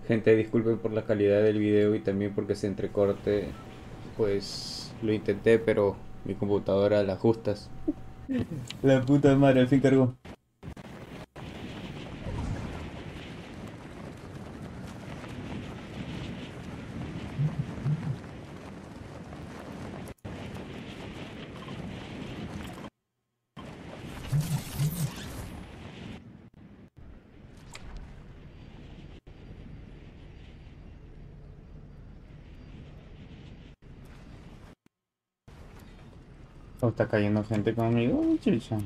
Gente, disculpen por la calidad del video y también porque se entrecorte. Pues lo intenté, pero mi computadora la ajustas. La puta madre, al fin cargó. ¿O está cayendo gente conmigo, chicha?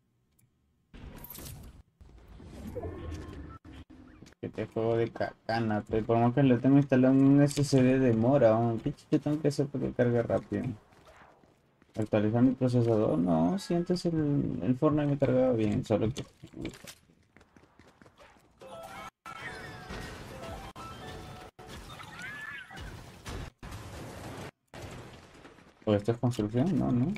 Que te juego de cacana, pero por más que lo tengo instalado en un SSD demora, ¿qué chicha tengo que hacer para que cargue rápido? ¿Actualizar mi procesador? No, si antes el Fortnite me cargaba bien, solo que... ¿O esto es construcción? No, no.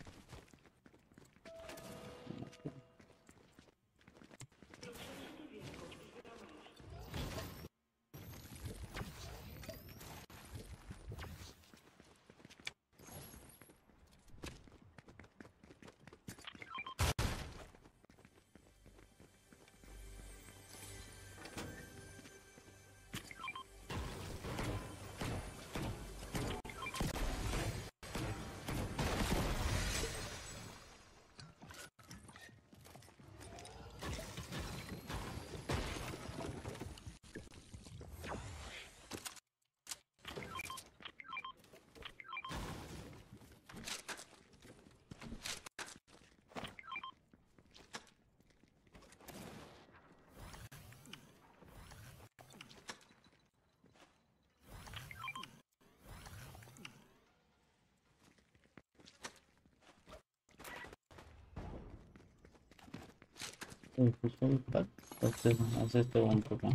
Justo el pack. Entonces, hace este buen poco.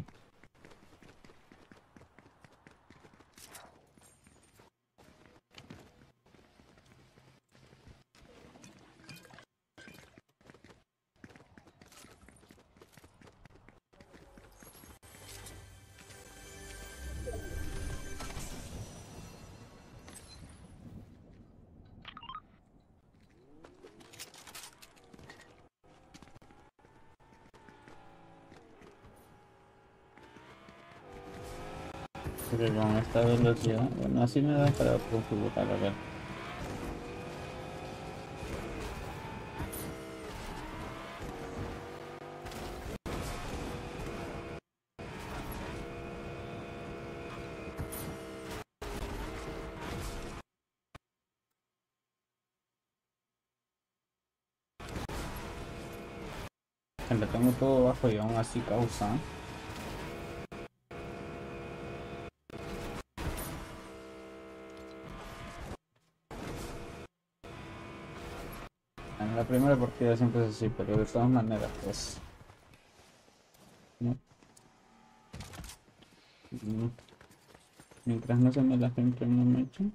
Porque con esta velocidad, bueno, así me da para configurar, a ver. Lo tengo todo bajo y aún así causa. En la primera partida siempre es así, pero de todas maneras, pues. ¿No? Mm, Mientras no se me la gente no me echen.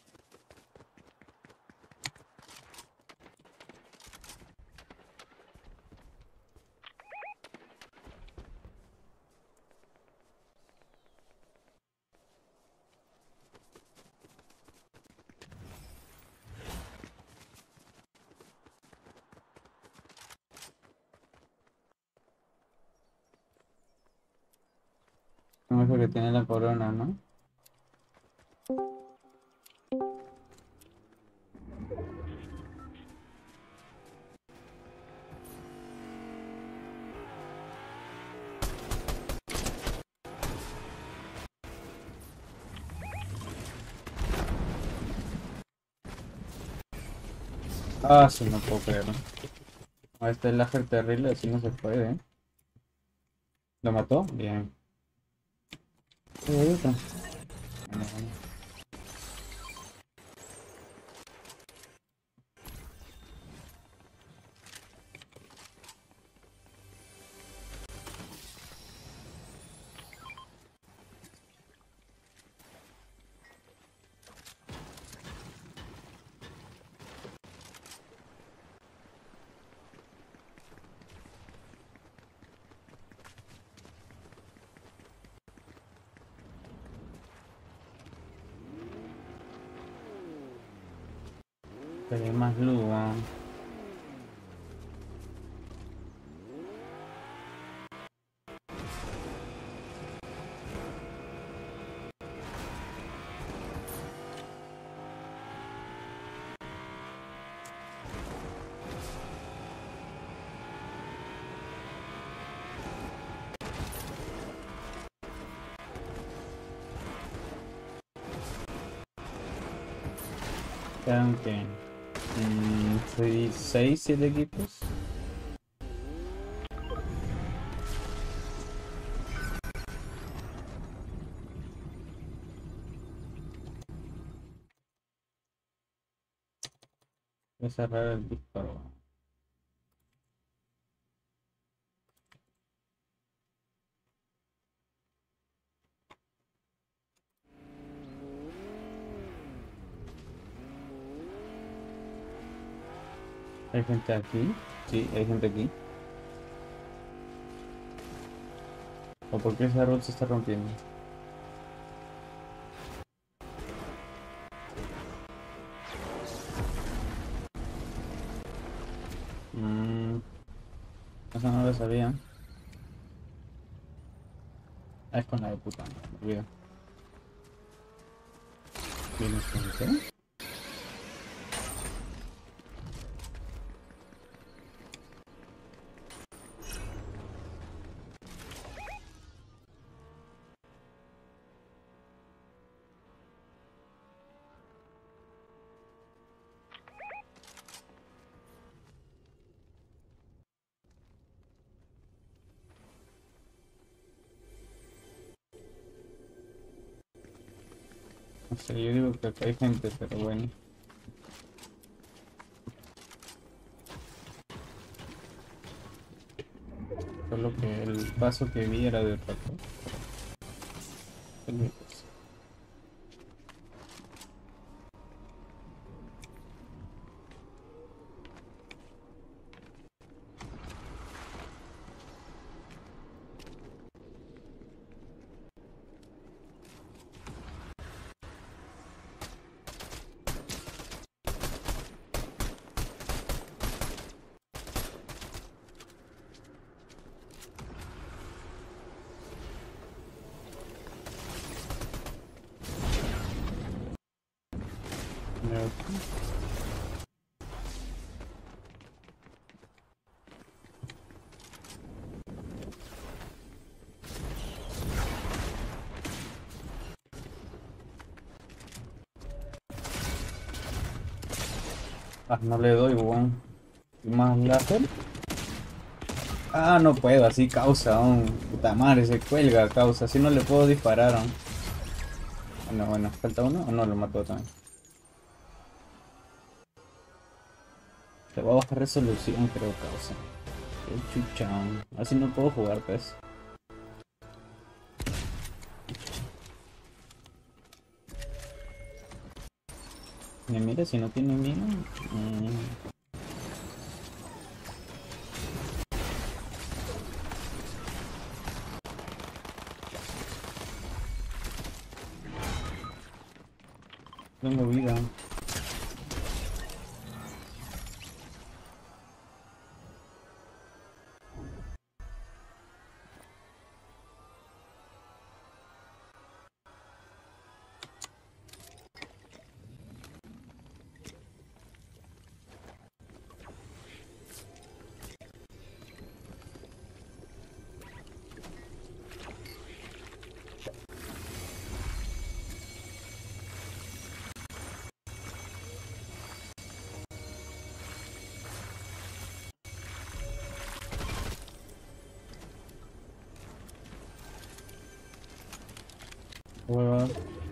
No es que tiene la corona, ¿no? Ah, sí, no puedo creerlo. Este es el terrible, así no se puede, ¿eh? ¿Lo mató? Bien. Ahorita. Bueno, bueno. Pero hay más luz, weón. Quedan que 6, 7 equipos. Voy a cerrar el disparo. ¿Hay gente aquí? Sí, hay gente aquí. ¿O por qué esa road se está rompiendo? Mmm, eso no lo sabía. Ah, es con la de puta, me olvido. ¿Vienes con qué? No sé, yo digo que acá hay gente, pero bueno. Solo que el paso que vi era de otra cosa. Cualquier cosa. Ya. Ah, no le doy, weón. ¿Y más láser? Ah, no puedo, así causa, puta madre, se cuelga, causa, así no le puedo disparar, Bueno, bueno, falta uno o no lo mató también. Le voy a bajar resolución, creo, causa. Qué chucha, así no puedo jugar, pues. Y mira, si no tiene mira. Tengo vida. Hueva.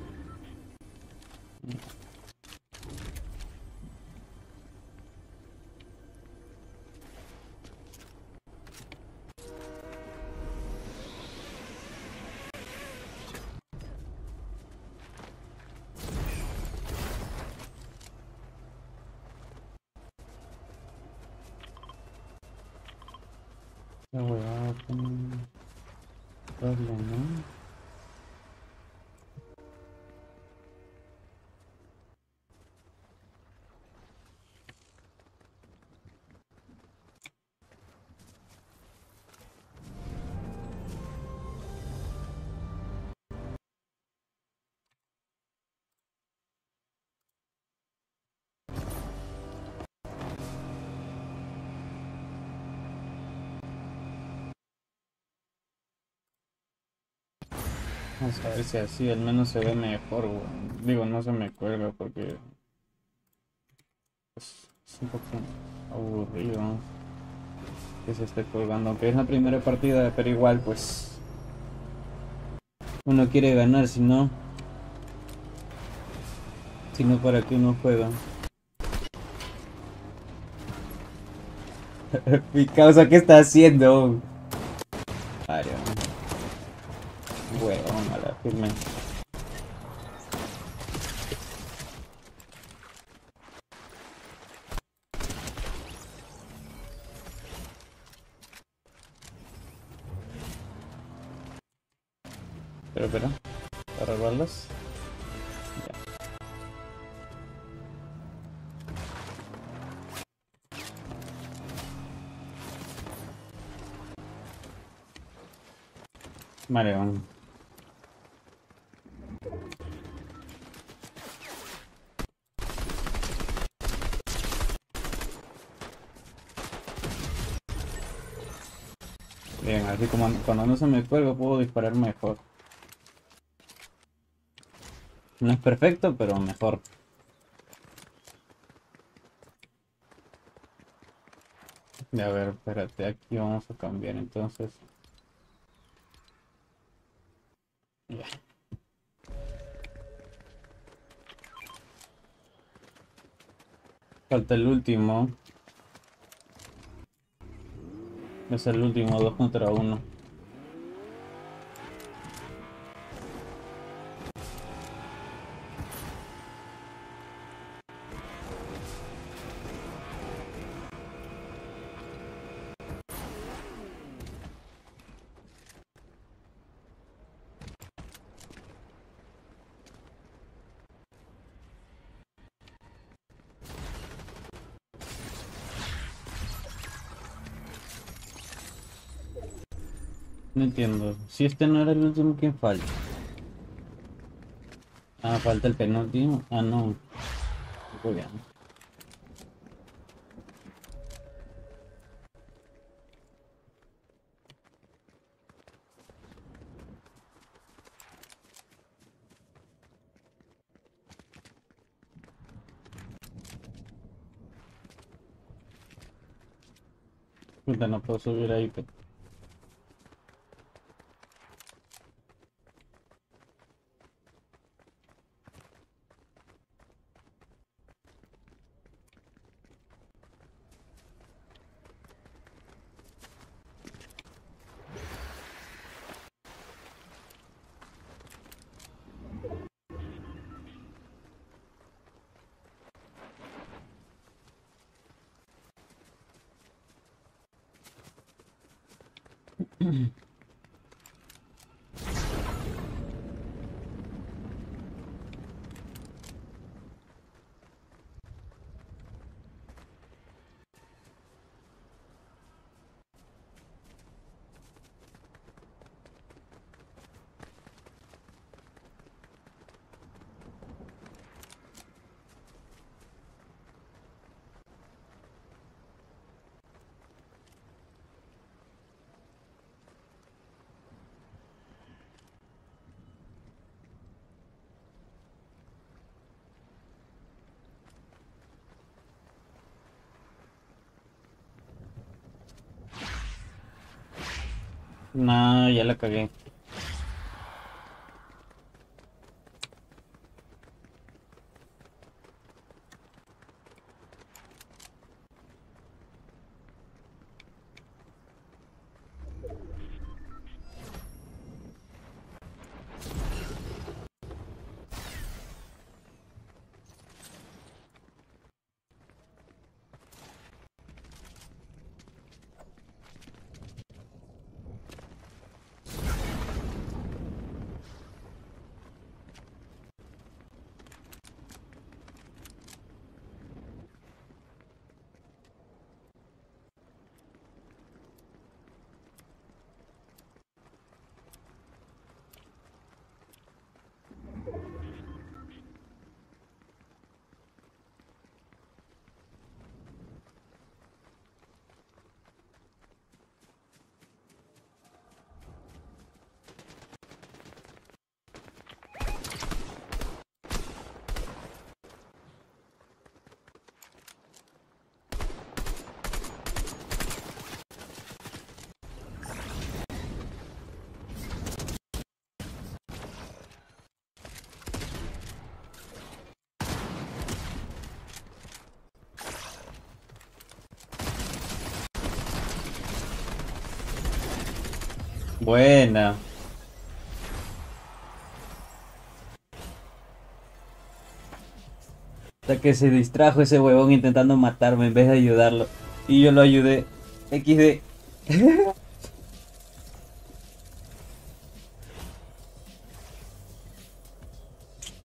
La hueva con doble, ¿no? Vamos a ver si así al menos se ve mejor, weón. Digo, no se me cuelga porque es un poco aburrido que se esté colgando. Aunque es la primera partida, pero igual, pues uno quiere ganar, si no, ¿para qué uno juega? Mi causa, ¿qué está haciendo? Ay, huevón, a la firme. Pero, para robarlas. Ya. Vale, vamos. Bien, así como cuando no se me cuelga puedo disparar mejor. No es perfecto, pero mejor. Y a ver, espérate, aquí vamos a cambiar entonces. Ya. Falta el último. Es el último, 2 contra 1. No entiendo. Si este no era el último, ¿quién falta? Ah, falta el penúltimo. Ah, no. Muy bien. Puta, no puedo subir ahí. No, ya la cagué. Buena. Hasta que se distrajo ese huevón intentando matarme en vez de ayudarlo. Y yo lo ayudé. XD.